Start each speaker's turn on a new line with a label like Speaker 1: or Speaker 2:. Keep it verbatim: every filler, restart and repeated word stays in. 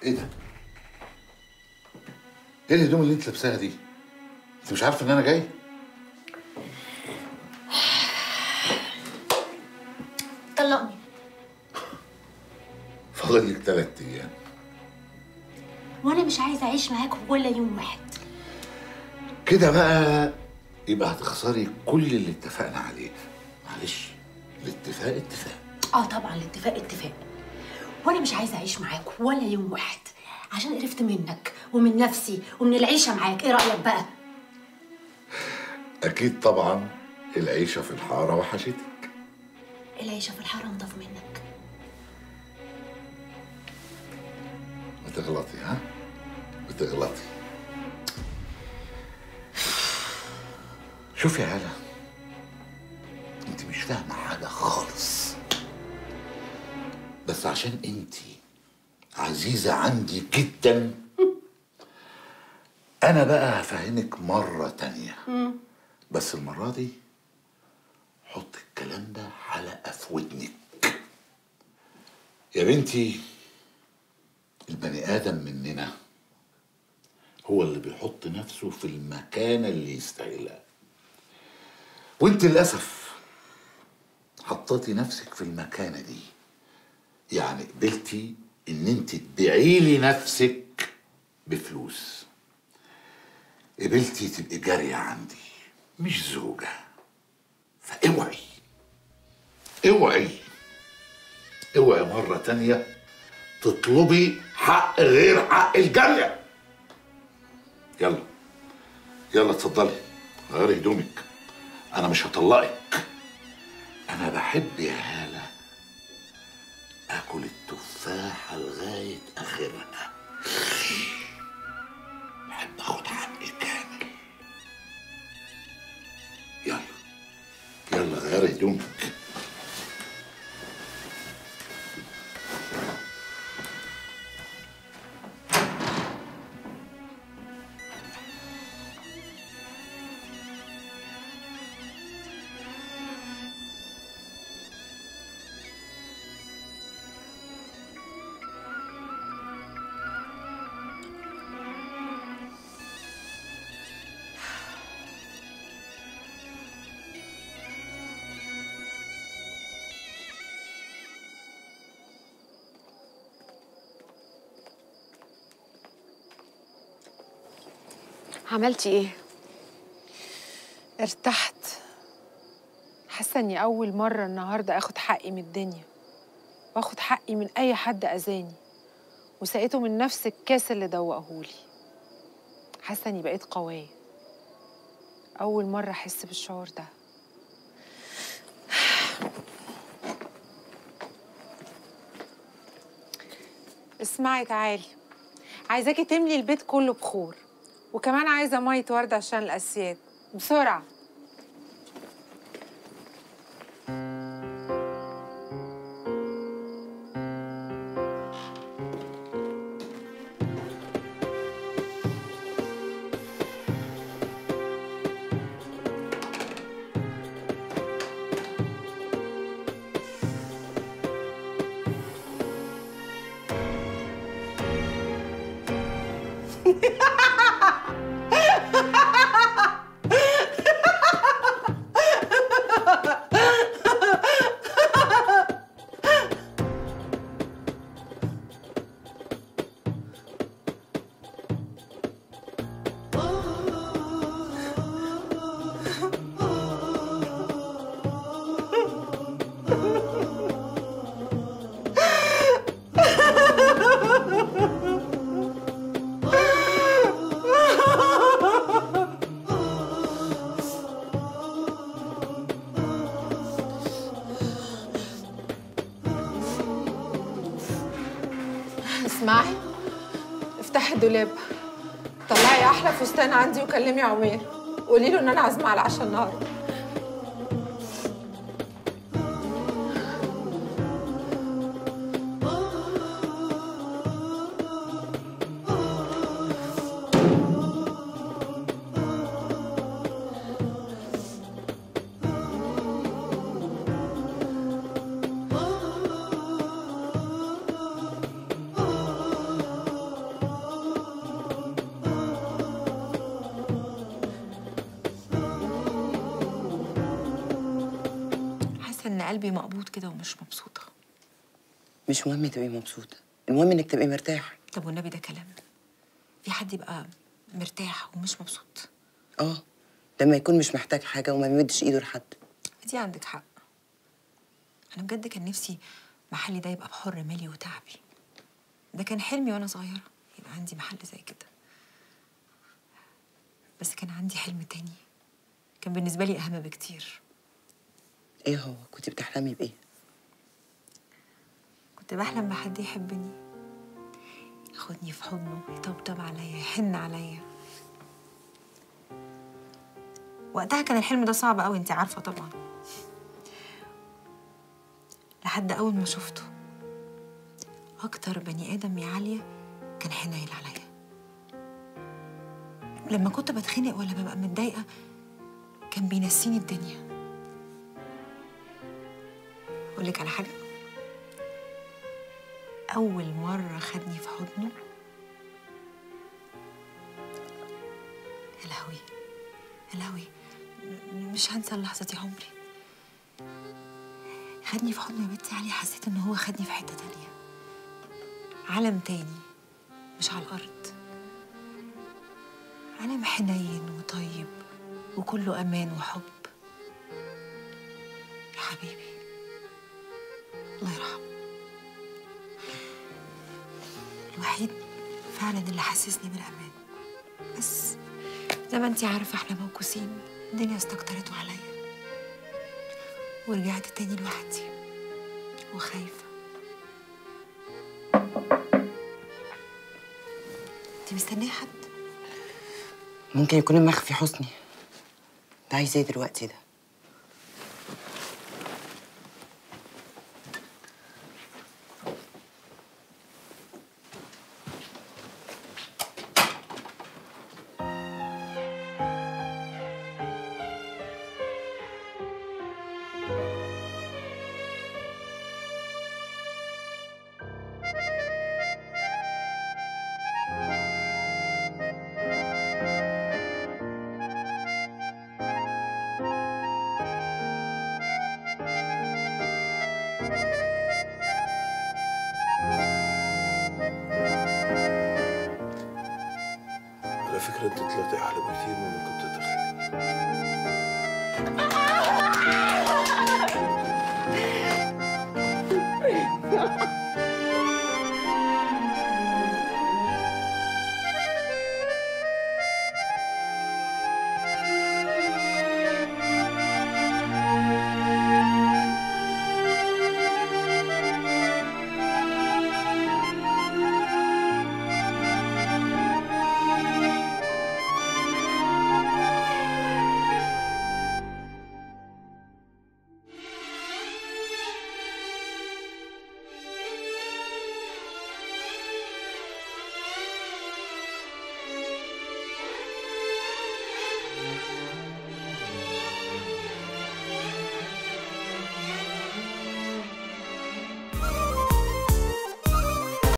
Speaker 1: ايه ده؟ ايه الهدوم اللي انت لابساها دي؟ انت مش عارفه ان انا جاي؟
Speaker 2: طلقني.
Speaker 1: فاضل لك ثلاث ايام.
Speaker 2: وانا مش عايزه اعيش معاك ولا يوم واحد.
Speaker 1: كده بقى يبقى هتخسري كل اللي اتفقنا عليه. معلش، الاتفاق اتفاق.
Speaker 2: اه طبعا الاتفاق اتفاق. وانا مش عايزه اعيش معاك ولا يوم واحد عشان قرفت منك ومن نفسي ومن العيشه معاك. ايه رايك بقى؟
Speaker 1: اكيد طبعا العيشه في الحاره وحشتك.
Speaker 2: العيشه في الحاره انضف منك.
Speaker 1: بتغلطي ها؟ بتغلطي. شوفي يا هلا، انت مش فاهمه حاجه خالص، بس عشان انت عزيزه عندي جدا انا بقى هفهمك مره تانيه. بس المره دي حط الكلام ده حلقه في ودنك. يا بنتي، البني ادم مننا هو اللي بيحط نفسه في المكانه اللي يستاهلها، وانت للاسف حطيتي نفسك في المكانه دي. يعني قبلتي ان انت تبيعي لي نفسك بفلوس. قبلتي تبقي جاريه عندي مش زوجه. فاوعي اوعي اوعي مره تانيه تطلبي حق غير حق الجاريه. يلا يلا اتفضلي غيري هدومك، انا مش هطلقك. انا بحب يا هاله اكل التفاحه لغايه اخرها. بحب اخد حقي كامل. يلا يلا غيري هدومك.
Speaker 3: عملتي ايه؟
Speaker 4: ارتحت. حاسه اني اول مره النهارده اخد حقي من الدنيا واخد حقي من اي حد اذاني وسقيته من نفس الكاس اللي دوقهولي. حاسه اني بقيت قويه. اول مره احس بالشعور ده. اسمعي تعالي، عايزاكي تملي البيت كله بخور، وكمان عايزه ميه ورد عشان الاسياد بسرعه. اسمعي، افتحي الدولاب، طلعي احلى فستان عندي وكلمي عمير قولي له ان انا عازمه على العشاء النهارده.
Speaker 3: انا قلبي مقبوض كده ومش مبسوطه.
Speaker 5: مش مهم تبقي مبسوطه، المهم انك تبقي مرتاحه.
Speaker 3: طب والنبي ده كلام؟ في حد يبقى مرتاح ومش مبسوط؟
Speaker 5: اه، لما يكون مش محتاج حاجه وما يمدش ايده لحد.
Speaker 3: دي عندك حق. انا بجد كان نفسي محلي ده يبقى بحر مالي وتعبي. ده كان حلمي وانا صغيره، يبقى عندي محل زي كده. بس كان عندي حلم تاني كان بالنسبه لي اهم بكتير.
Speaker 5: ايه هو؟ كنت بتحلمي بايه؟
Speaker 3: كنت بحلم بحد يحبني، ياخدني في حضنه، يطبطب عليا، يحن عليا. وقتها كان الحلم ده صعب قوي، انت عارفه طبعا. لحد اول ما شفته، اكتر بني ادم يا عاليه كان حنين عليا. لما كنت بتخنق ولا ببقى متضايقه كان بينسيني الدنيا. اقول لك على حاجه، اول مره خدني في حضنه، يا لهوي يا لهوي، مش هنسى اللحظه دي عمري. خدني في حضنه يا بنتي علي، حسيت ان هو خدني في حته تانيه، عالم تاني مش على الارض. عالم حنين وطيب وكله امان وحب. يا حبيبي الله يرحمه، الوحيد فعلا اللي حسسني بالامان. بس زي ما انتي عارفه احنا موكوسين، الدنيا استكترته عليا ورجعت تاني لوحدي وخايفه. انتي مستنيه حد؟
Speaker 5: ممكن يكون المخفي حسني. ده عايز ايه دلوقتي ده؟
Speaker 6: على فكرة انت طلعتي احلى بكتير مما كنت اتخيل.